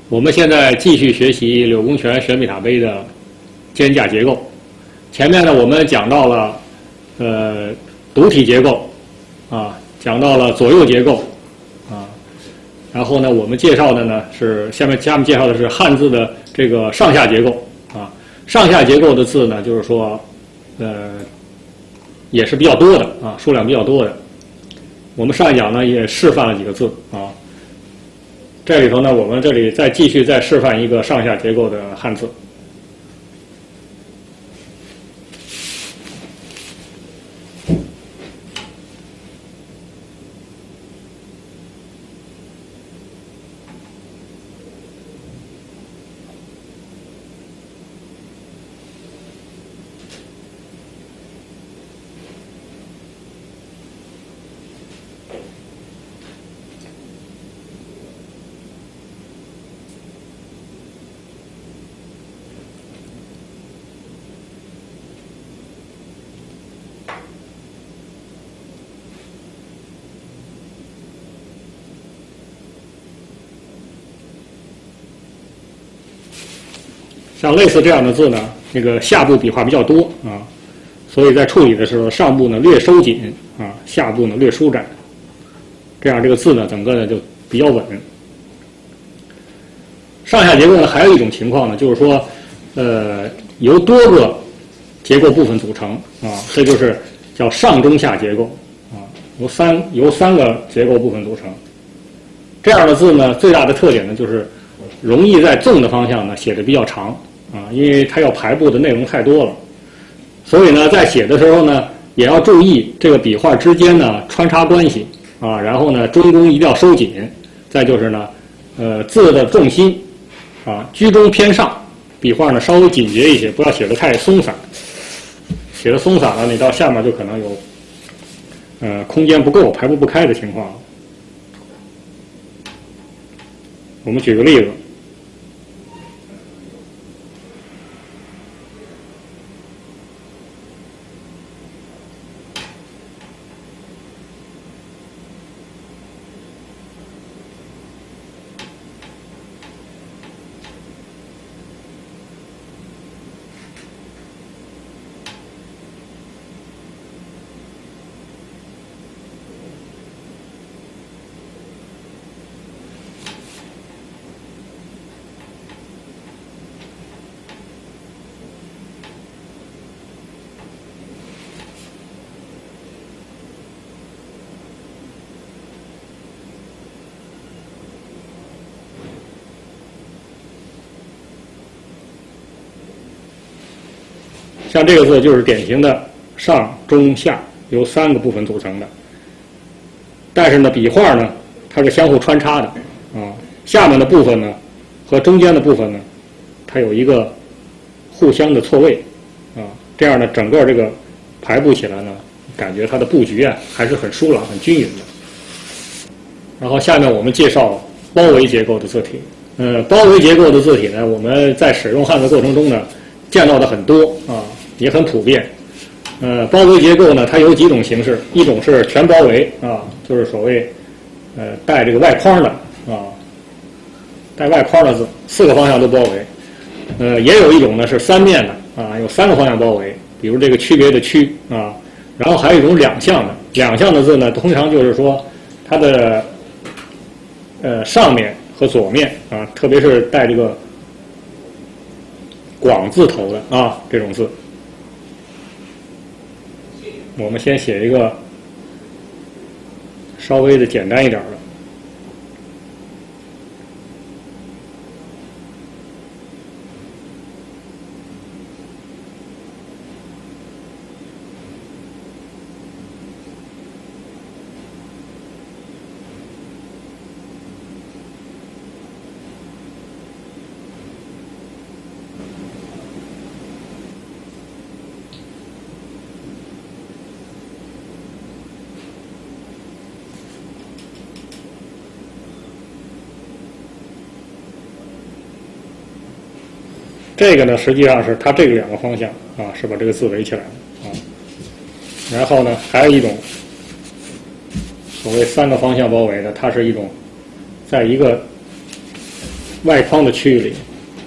我们现在继续学习柳公权玄秘塔碑的肩架结构。前面呢，我们讲到了独体结构啊，讲到了左右结构啊，然后呢，我们介绍的呢是下面介绍的是汉字的这个上下结构啊。上下结构的字呢，就是说也是比较多的啊，数量比较多的。我们上一讲呢也示范了几个字啊。这里头呢，我们这里继续示范一个上下结构的汉字。像类似这样的字呢，这个下部笔画比较多啊，所以在处理的时候，上部呢略收紧啊，下部呢略舒展，这样这个字呢整个呢就比较稳。上下结构呢还有一种情况呢，就是说由多个结构部分组成啊，这就是叫上中下结构啊，由三个结构部分组成。这样的字呢，最大的特点呢就是容易在纵的方向呢写的比较长啊，因为它要排布的内容太多了，所以呢在写的时候呢也要注意这个笔画之间呢穿插关系啊，然后呢中宫一定要收紧，再就是呢字的重心啊居中偏上，笔画呢稍微紧结一些，不要写得太松散，写得松散了你到下面就可能有空间不够排布不开的情况。我们举个例子，像这个字就是典型的上中下由三个部分组成的，但是呢笔画呢它是相互穿插的啊，下面的部分呢和中间的部分呢它有一个互相的错位啊，这样呢整个这个排布起来呢，感觉它的布局啊还是很疏朗很均匀的。然后下面我们介绍包围结构的字体。包围结构的字体呢，我们在使用汉字过程中呢见到的很多啊，也很普遍。包围结构呢，它有几种形式，一种是全包围啊，就是所谓带这个外框的啊，带外框的字，四个方向都包围。也有一种呢是三面的啊，有三个方向包围，比如这个区别的区啊。然后还有一种两项的，两项的字呢，通常就是说它的上面和左面啊，特别是带这个广字头的啊这种字。我们先写一个稍微的简单一点的。这个呢，实际上是它这个两个方向啊，是把这个字围起来的啊。然后呢，还有一种所谓三个方向包围的，它是一种在一个外框的区域里。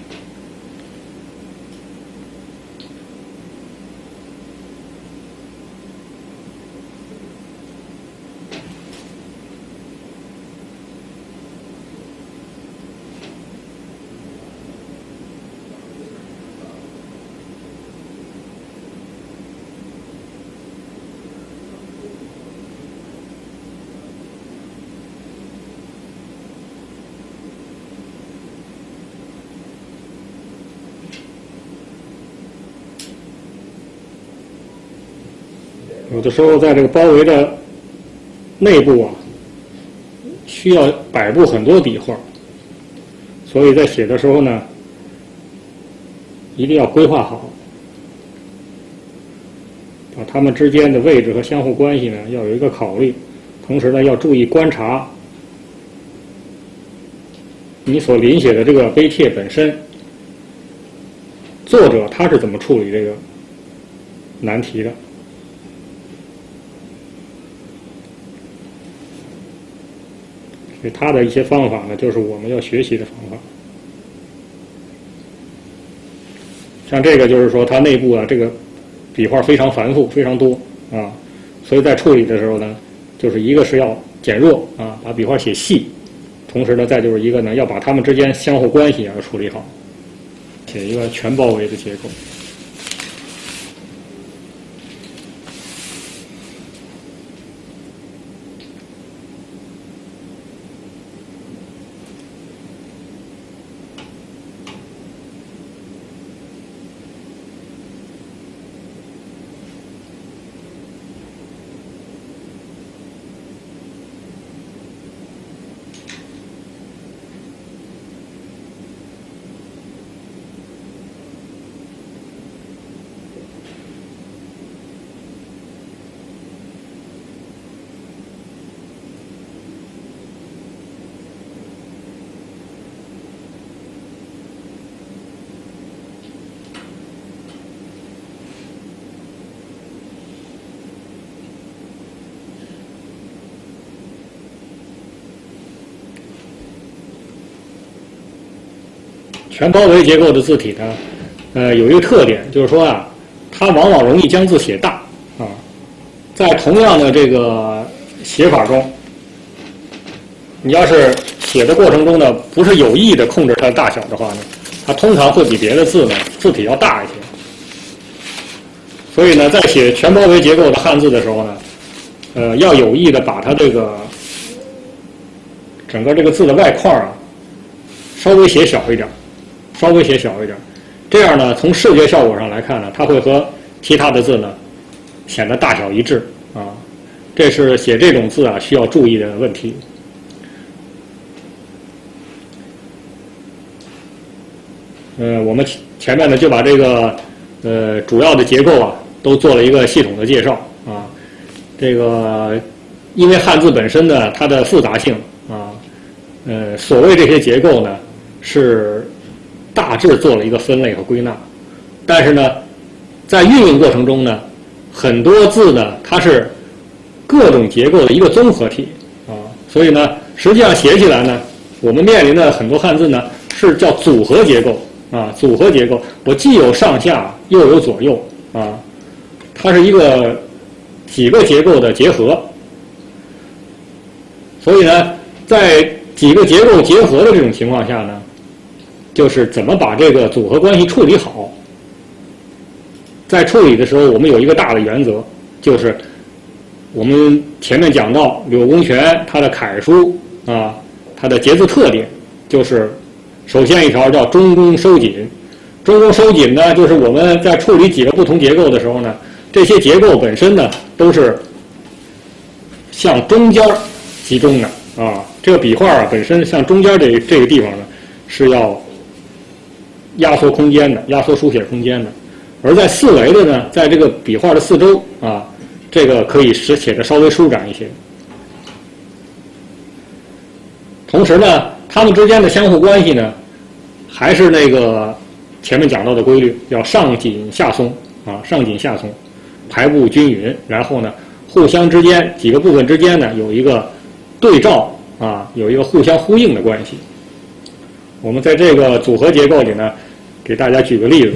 有的时候在这个包围的内部啊，需要摆布很多笔画，所以在写的时候呢，一定要规划好，把它们之间的位置和相互关系呢要有一个考虑，同时呢要注意观察你所临写的这个碑帖本身，作者他是怎么处理这个难题的。所以他的一些方法呢，就是我们要学习的方法。像这个就是说，它内部啊，这个笔画非常繁复，非常多啊，所以在处理的时候呢，就是一个是要减弱啊，把笔画写细，同时呢，再就是一个呢，要把它们之间相互关系要处理好，写一个全包围的结构。全包围结构的字体呢，有一个特点，就是说啊，它往往容易将字写大啊。在同样的这个写法中，你要是写的过程中呢，不是有意的控制它的大小的话呢，它通常会比别的字呢字体要大一些。所以呢，在写全包围结构的汉字的时候呢，要有意的把它这个整个这个字的外框啊，稍微写小一点。稍微写小一点，这样呢，从视觉效果上来看呢，它会和其他的字呢显得大小一致啊。这是写这种字啊需要注意的问题。我们前面呢就把这个主要的结构啊都做了一个系统的介绍啊。这个因为汉字本身呢它的复杂性啊，所谓这些结构呢是大致做了一个分类和归纳，但是呢，在运用过程中呢，很多字呢它是各种结构的一个综合体啊，所以呢，实际上写起来呢，我们面临的很多汉字呢是叫组合结构啊，组合结构，我既有上下又有左右啊，它是一个几个结构的结合，所以呢，在几个结构结合的这种情况下呢，就是怎么把这个组合关系处理好。在处理的时候，我们有一个大的原则，就是我们前面讲到柳公权他的楷书啊，它的节字特点就是首先一条叫中宫收紧。中宫收紧呢，就是我们在处理几个不同结构的时候呢，这些结构本身呢都是向中间集中的啊。这个笔画啊本身向中间这个地方呢是要压缩空间的，压缩书写空间的。而在四维的呢，在这个笔画的四周啊，这个可以写的稍微舒展一些。同时呢，它们之间的相互关系呢，还是那个前面讲到的规律，要上紧下松啊，上紧下松，排布均匀，然后呢，互相之间几个部分之间呢有一个对照啊，有一个互相呼应的关系。 我们在这个组合结构里呢，给大家举个例子。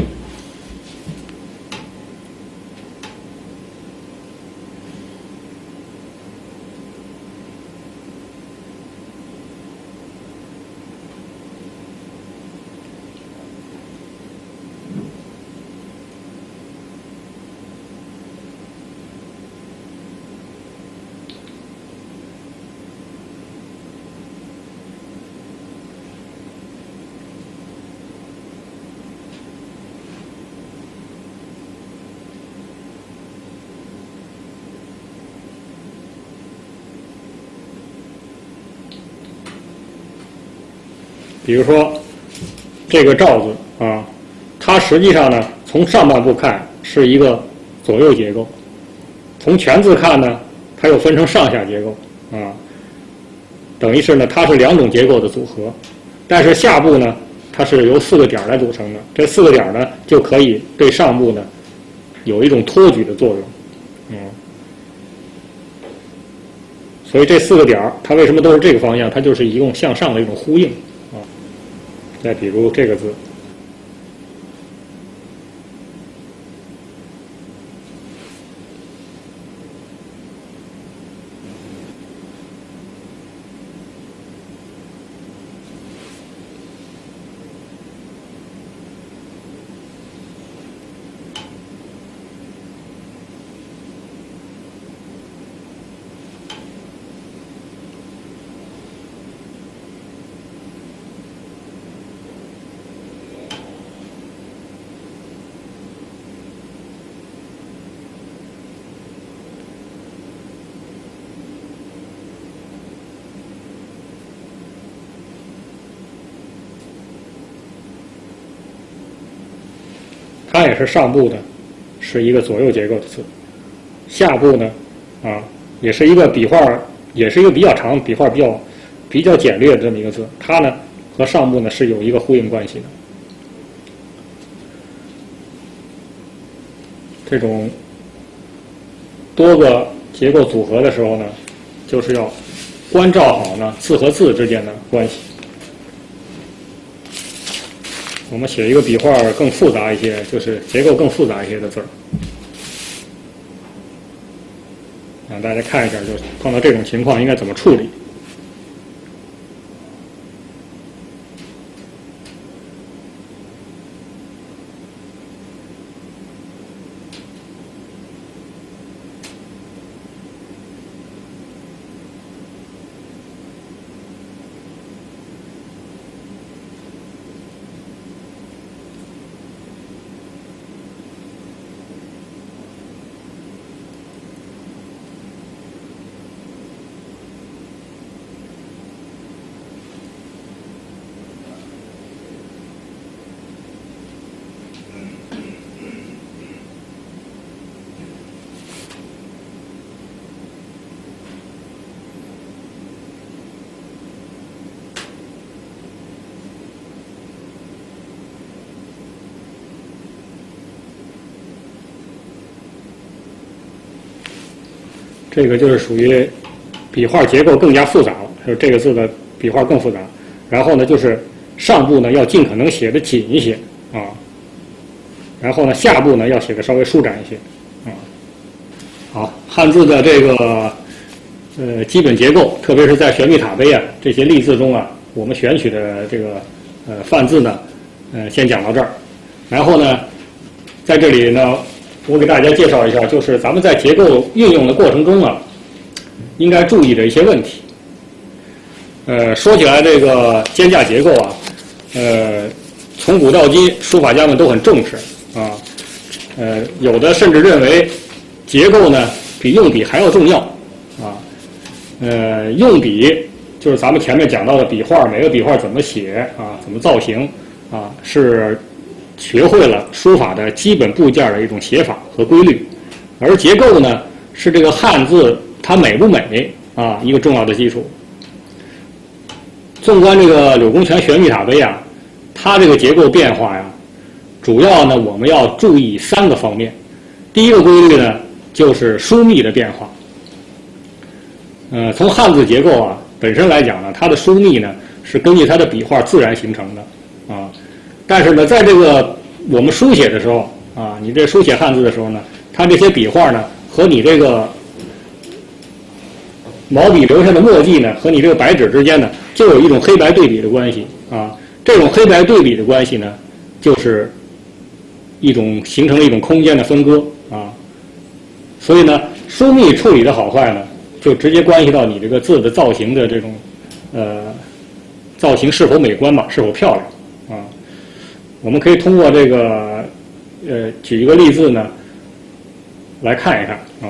比如说这个罩子啊，它实际上呢，从上半部看是一个左右结构，从全字看呢，它又分成上下结构啊，等于是呢，它是两种结构的组合。但是下部呢，它是由4个点来组成的，这4个点呢，就可以对上部呢有一种托举的作用，所以这4个点它为什么都是这个方向？它就是一种向上的一种呼应啊。再比如这个字。它也是上部的，是一个左右结构的字；下部呢，也是一个笔画，也是一个比较长、笔画比较简略的这么一个字。它呢和上部呢是有一个呼应关系的。这种多个结构组合的时候呢，就是要关照好呢字和字之间的关系。我们写一个笔画更复杂一些，就是结构更复杂一些的字儿，让大家看一下，就碰到这种情况应该怎么处理。这个就是属于笔画结构更加复杂了，就是这个字的笔画更复杂。然后呢，就是上部呢要尽可能写的紧一些啊，然后呢下部呢要写的稍微舒展一些啊。好，汉字的这个基本结构，特别是在玄秘塔碑啊这些例字中啊，我们选取的这个范字呢，先讲到这儿。然后呢，在这里呢，我给大家介绍一下，就是咱们在结构运用的过程中啊，应该注意的一些问题。说起来这个间架结构啊，从古到今，书法家们都很重视啊，有的甚至认为结构呢比用笔还要重要啊。用笔就是咱们前面讲到的笔画，每个笔画怎么写啊，怎么造型啊，是学会了书法的基本部件的一种写法和规律，而结构呢是这个汉字它美不美啊一个重要的基础。纵观这个柳公权玄秘塔碑啊，它这个结构变化呀，主要呢我们要注意3个方面。第一个规律呢就是疏密的变化。从汉字结构啊本身来讲呢，它的疏密呢是根据它的笔画自然形成的啊。但是呢，在这个我们书写的时候啊，你这书写汉字的时候呢，它这些笔画呢和你这个毛笔留下的墨迹呢，和你这个白纸之间呢，就有一种黑白对比的关系啊。这种黑白对比的关系呢，就是形成了一种空间的分割啊。所以呢，疏密处理的好坏呢，就直接关系到你这个字的造型的这种造型是否美观吧，是否漂亮啊。我们可以通过这个举一个例字呢来看一看啊。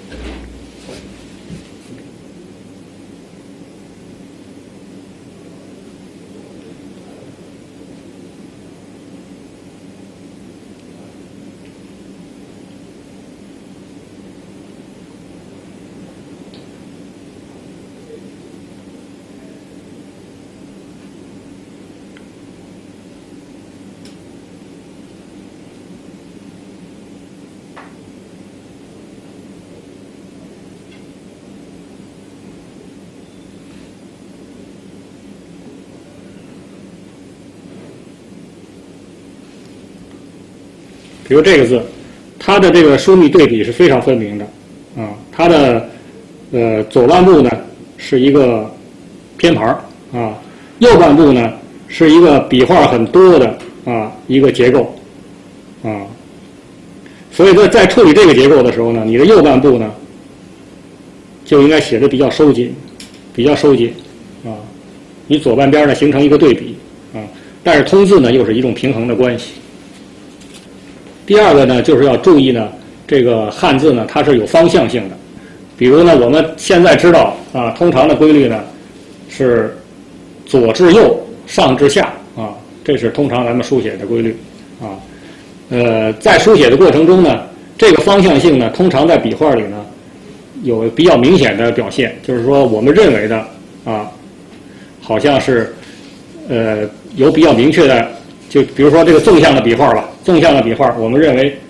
比如这个字，它的这个疏密对比是非常分明的啊。它的左半部呢是一个偏旁啊，右半部呢是一个笔画很多的一个结构啊。所以在处理这个结构的时候呢，你的右半部呢就应该写的比较收紧，啊。你左半边呢形成一个对比啊，但是通字呢又是一种平衡的关系。第二个呢，就是要注意呢，这个汉字呢，它是有方向性的。比如呢，我们现在知道啊，通常的规律呢是左至右，上至下啊，这是通常咱们书写的规律啊。在书写的过程中呢，这个方向性呢，通常在笔画里呢有比较明显的表现，就是说我们认为的啊，好像是有比较明确的。就比如说这个纵向的笔画吧，纵向的笔画，我们认为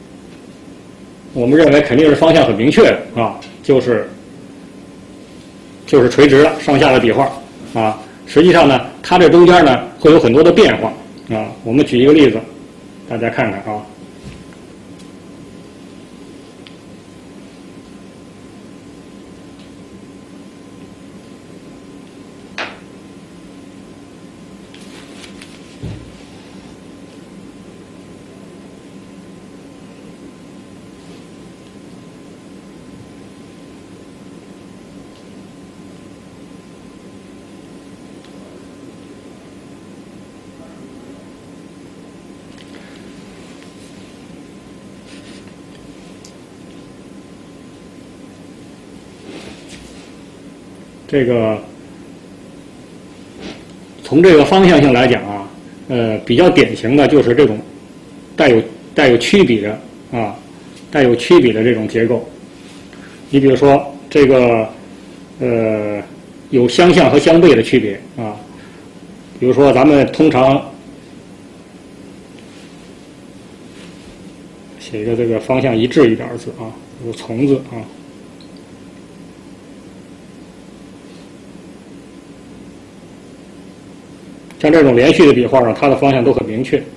肯定是方向很明确的啊，就是垂直的上下的笔画啊。实际上呢，它这中间呢会有很多的变化啊。我们举一个例子，大家看看啊。这个从这个方向性来讲啊，比较典型的就是这种带有曲笔的这种结构。你比如说这个有相向和相背的区别啊。比如说咱们通常写一个这个方向一致一点的字啊，有从字啊。像这种连续的笔画呢，它的方向都很明确。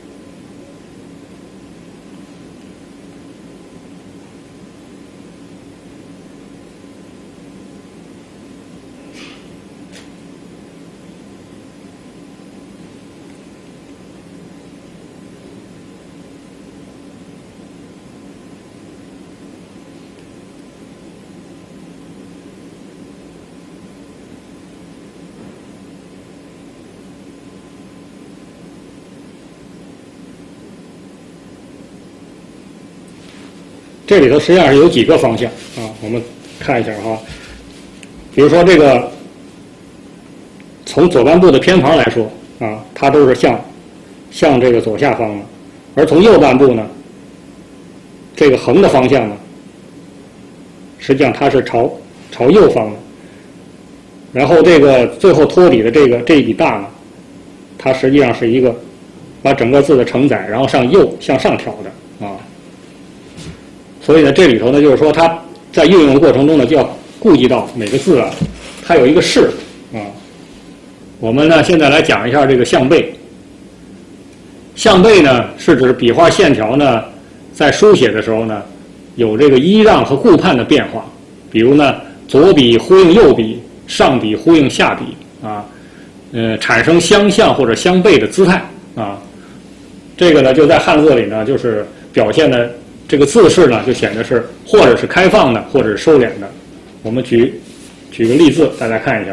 这里头实际上是有几个方向啊，我们看一下哈。比如说这个，从左半部的偏旁来说啊，它都是向这个左下方的，而从右半部呢，这个横的方向呢，实际上它是朝右方的。然后这个最后托底的这一笔大呢，它实际上是一个把整个字的承载，然后向上挑的啊。所以呢，这里头呢，就是说它在运用的过程中呢，就要顾及到每个字啊，它有一个势啊。 我们呢现在来讲一下这个象背。象背呢是指笔画线条呢在书写的时候呢有这个揖让和顾盼的变化，比如呢左笔呼应右笔，上笔呼应下笔啊，产生相向或者相背的姿态啊。这个呢就在汉字里呢就是表现的这个字势呢就显得是或者是开放的，或者是收敛的。我们举个例字，大家看一下。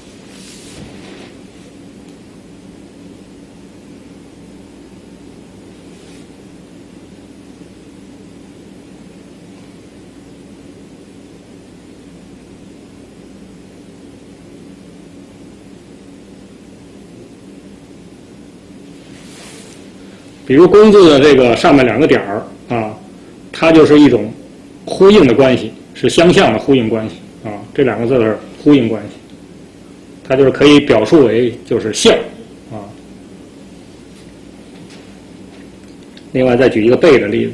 比如工字的这个上面两个点儿啊，它就是一种呼应的关系，是相向的呼应关系啊。这两个字是呼应关系，它就是可以表述为就是像啊。另外再举一个背的例子。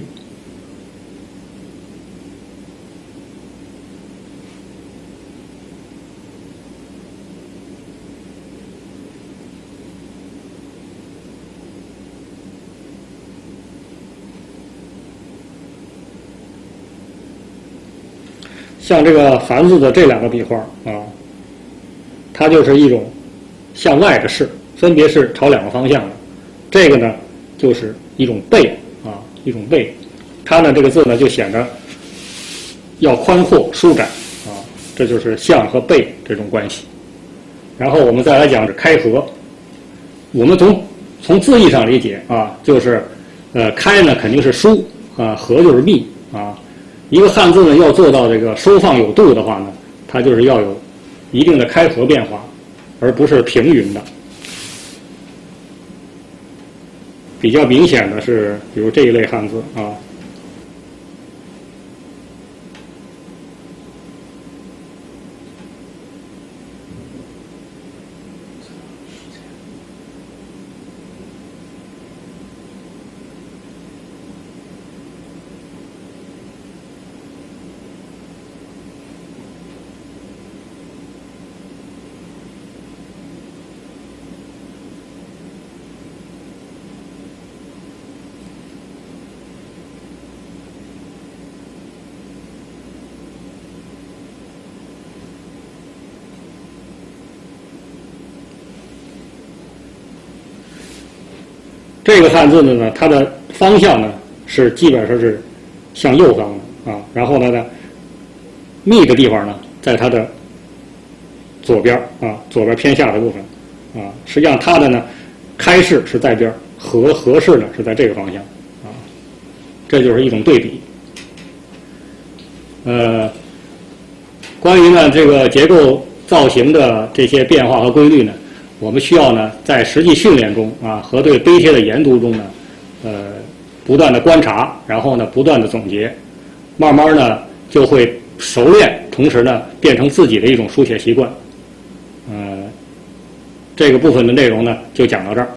像这个凡字的这两个笔画啊，它就是一种向外的势，分别是朝两个方向的。这个呢，就是一种背啊，一种背。它呢，这个字呢就显得要宽阔舒展啊，这就是向和背这种关系。然后我们再来讲是开合。我们从字义上理解啊，就是开呢肯定是疏啊，合就是密啊。一个汉字呢，要做到这个收放有度的话呢，它就是要有一定的开合变化，而不是平匀的。比较明显的是，比如这一类汉字啊。这个汉字呢，它的方向呢是基本上是向右方的啊，然后呢，密的地方呢在它的左边啊，左边偏下的部分啊，实际上它的呢开式是在边，合式呢是在这个方向啊，这就是一种对比。关于呢这个结构造型的这些变化和规律呢，我们需要呢在实际训练中啊和对碑帖的研读中呢，不断的观察，然后呢不断的总结，慢慢呢就会熟练，同时呢变成自己的一种书写习惯。这个部分的内容呢就讲到这儿。